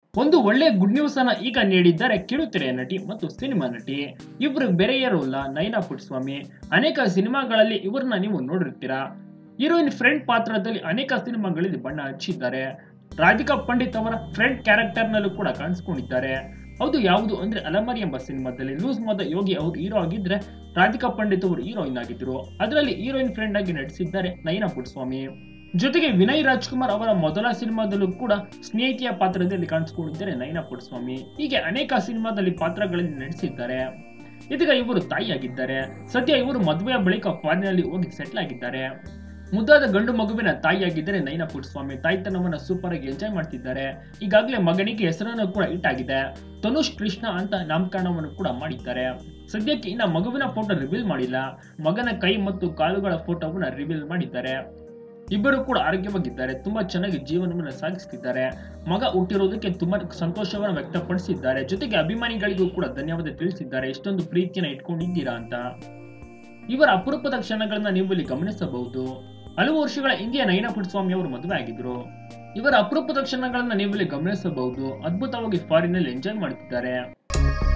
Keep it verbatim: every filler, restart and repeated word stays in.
ಒಂದು ಒಳ್ಳೆ good news ಅನ್ನ ಈಗ ನೀಡಿದ್ದಾರೆ ಕಿರುತೆರೆಯ ನಟಿ ಮತ್ತು ಸಿನಿಮಾ ನಟಿ. ಇವರು ಬೇರೆಯರಲ್ಲ, ನಯನಾ ಪುಟ್ಟಸ್ವಾಮಿ. ಅನೇಕ ಸಿನಿಮಾಗಳಲ್ಲಿ ಇವರನ್ನ ನೀವು ನೋಡಿರ್ತೀರಾ. ಹೀರೋಯಿನ್ ಫ್ರೆಂಡ್ ಪಾತ್ರದಲ್ಲಿ ಅನೇಕ ಸಿನಿಮಾಗಳಲ್ಲಿ ಬಣ್ಣ ಹಚ್ಚಿದ್ದಾರೆ. ರಾಧಿಕಾ ಪಂಡಿತ್ ಅವರ ಫ್ರೆಂಡ್ ಕ್ಯಾರೆಕ್ಟರ್ ನಲ್ಲೂ ಕೂಡ ಕಾಣಿಸ್ಕೊಂಡಿದ್ದಾರೆ. ಹೌದು, ಯಾವುದು ಅಂದ್ರೆ ಅಲಮಾರಿ ಎಂಬ ಸಿನಿಮಾದಲ್ಲಿ ಲೂಸ್ ಮದ ಯೋಗಿ ಅವರು ಹೀರೋ ಆಗಿದ್ರೆ ರಾಧಿಕಾ ಪಂಡಿತ್ ಅವರು ಹೀರೋಯಿನ್ ಆಗಿದ್ರು. ಅದರಲ್ಲಿ ಹೀರೋಯಿನ್ ಫ್ರೆಂಡ್ ಆಗಿ ನಟಿಸಿದ್ದಾರೆ ನಯನಾ ಪುಟ್ಟಸ್ವಾಮಿ. ಜೊತೆಗೆ ವಿನಯ್ ರಾಜ್ಕುಮಾರ್ ಅವರ ಮೊದಲ ಸಿನಿಮಾದಲ್ಲೂ ಕೂಡ ಸ್ನೇಹಿತೆಯ ಪಾತ್ರದಲ್ಲಿ ಕಾಣಿಸಿಕೊಂಡಿದ್ದಾರೆ ನಯನಾ ಪುಟ್ಟಸ್ವಾಮಿ. ಹೀಗೆ ಅನೇಕ ಸಿನಿಮಾದಲ್ಲಿ ಪಾತ್ರಗಳಲ್ಲಿ ನಟಿಸಿದ್ದಾರೆ. ಇದೀಗ ಇವರು ತಾಯಿಯಾಗಿದ್ದಾರೆ. ಸದ್ಯ ಇವರು ಮದುವೆಯ ಬಳಿಕ ಫಾರಿನ್ನಲ್ಲಿ ಹೋಗಿ ಸೆಟ್ಲ್ ಆಗಿದ್ದಾರೆ. ಮುದ್ದಾದ ಗಂಡು ಮಗುವಿನ ತಾಯಿಯಾಗಿದ್ದಾರೆ ನಯನಾ ಪುಟ್ಟಸ್ವಾಮಿ. ತಾಯ್ತನವನ್ನ ಸೂಪರ್ ಆಗಿ ಎಂಜಾಯ್ ಮಾಡ್ತಿದ್ದಾರೆ. ಈಗಾಗಲೇ ಮಗನಿಗೆ ಹೆಸರನ್ನು ಕೂಡ ಹಿಟ್ ಆಗಿದೆ. ತನುಷ್ ಕೃಷ್ಣ ಅಂತ ನಾಮಕರಣವನ್ನು ಕೂಡ ಮಾಡಿದ್ದಾರೆ. ಸದ್ಯಕ್ಕೆ ಇನ್ನ ಮಗುವಿನ ಫೋಟೋ ರಿವೀಲ್ ಮಾಡಿಲ್ಲ. ಮಗನ ಕೈ ಮತ್ತು ಕಾಲುಗಳ ಫೋಟೋವನ್ನ ರಿವೀಲ್ ಮಾಡಿದ್ದಾರೆ. ಇಬ್ಬರು ಕೂಡ ಆರೋಗ್ಯವಾಗಿದ್ದಾರೆ. ತುಂಬಾ ಚೆನ್ನಾಗಿ ಜೀವನವನ್ನು ಸಾಗಿಸುತ್ತಿದ್ದಾರೆ. ಮಗ ಹುಟ್ಟಿರೋದಕ್ಕೆ ತುಂಬಾ ಸಂತೋಷವನ್ನು ವ್ಯಕ್ತಪಡಿಸಿದ್ದಾರೆ. ಜೊತೆಗೆ ಅಭಿಮಾನಿಗಳಿಗೂ ಕೂಡ ಧನ್ಯವಾದ ತಿಳಿಸಿದ್ದಾರೆ. ಇಷ್ಟೊಂದು ಪ್ರೀತಿಯನ್ನ ಇಟ್ಕೊಂಡಿದ್ದೀರಾ ಅಂತ. ಇವರ ಅಪರೂಪದ ಕ್ಷಣಗಳನ್ನ ನೀವು ಇಲ್ಲಿ ಗಮನಿಸಬಹುದು. ಹಲವು ವರ್ಷಗಳ ಹಿಂದೆ ನಯನಾ ಪುಟ್ಟಸ್ವಾಮಿ ಅವರು ಮದುವೆ ಆಗಿದ್ರು. ಇವರ ಅಪರೂಪದ ಕ್ಷಣಗಳನ್ನ ನೀವು ಇಲ್ಲಿ ಗಮನಿಸಬಹುದು. ಅದ್ಭುತವಾಗಿ ಫಾರಿನ್ ನಲ್ಲಿ ಎಂಜಾಯ್ ಮಾಡುತ್ತಿದ್ದಾರೆ.